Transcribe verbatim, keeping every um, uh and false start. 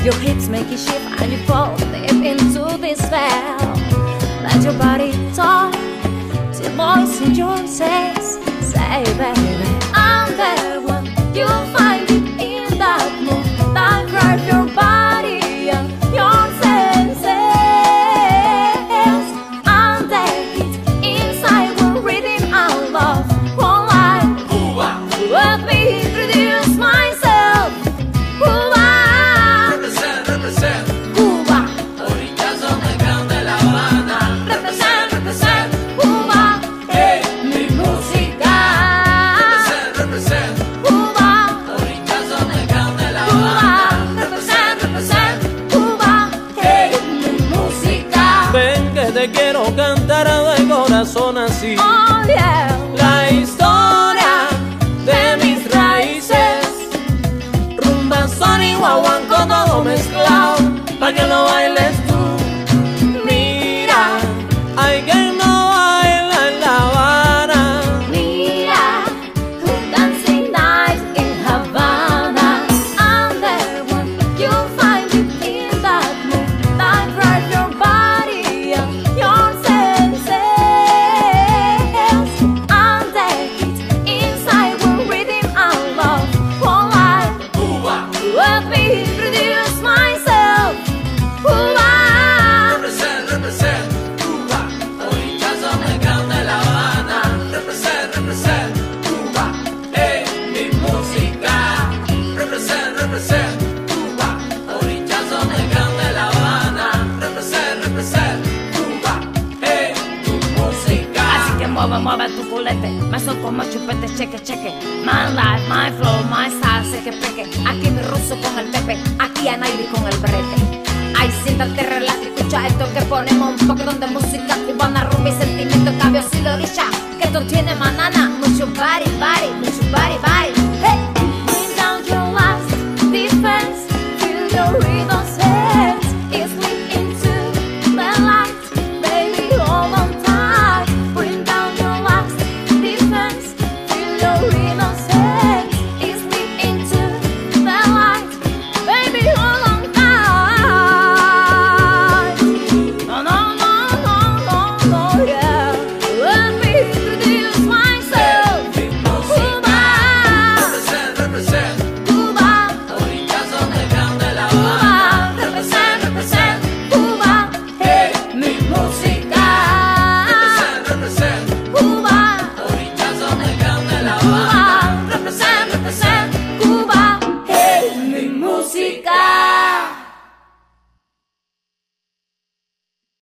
Your hips make you shift and you fall deep into this spell. Let your body talk till voice in your says, say baby, I'm the one. You'll find it in that move that drives your body and your senses. I'm the hit inside one rhythm and love. One line, let me introduce myself. Cuba, Represent, represent. Cuba, Orillas donde grande La Habana. represent, represent, Cuba, Hey, mi música. represent, represent. Cuba, Orillas donde grande La Cuba, Habana. represent, represent, Cuba, hey, mi música. Ven que te quiero cantar de corazón así. Oh yeah, La historia de mis raíces, rumba, son y guaguanco todo mezclado, pa' que lo bailes tú. Mira, hay quien no baila en La Habana. mira, who dancing night in Havana. I'm the one, you'll find it in that move that drives your body and your senses. I'm the hit inside one rhythm and love. One life, Cuba, let me introduce myself. Cuba, represent, represent. Cuba, orillas donde grande La Habana. Represent, represent. Cuba, hey, mi música. Represent, represent. Cuba, orillas donde grande La Habana. Represent, represent. Cuba, hey, tu música. así que mueve, mueve tu culete. Me son como chupete, cheque, cheque. My life, my flow, my style, sé que peque. Aquí mi ruso con el pepe, aquí a Nairi con el brete. Ay, siéntate, relaja, escucha esto que ponemos un poquitón de música cubana, rumba y sentimiento, cabios y loricha. Que esto tiene manana, mucho body, body.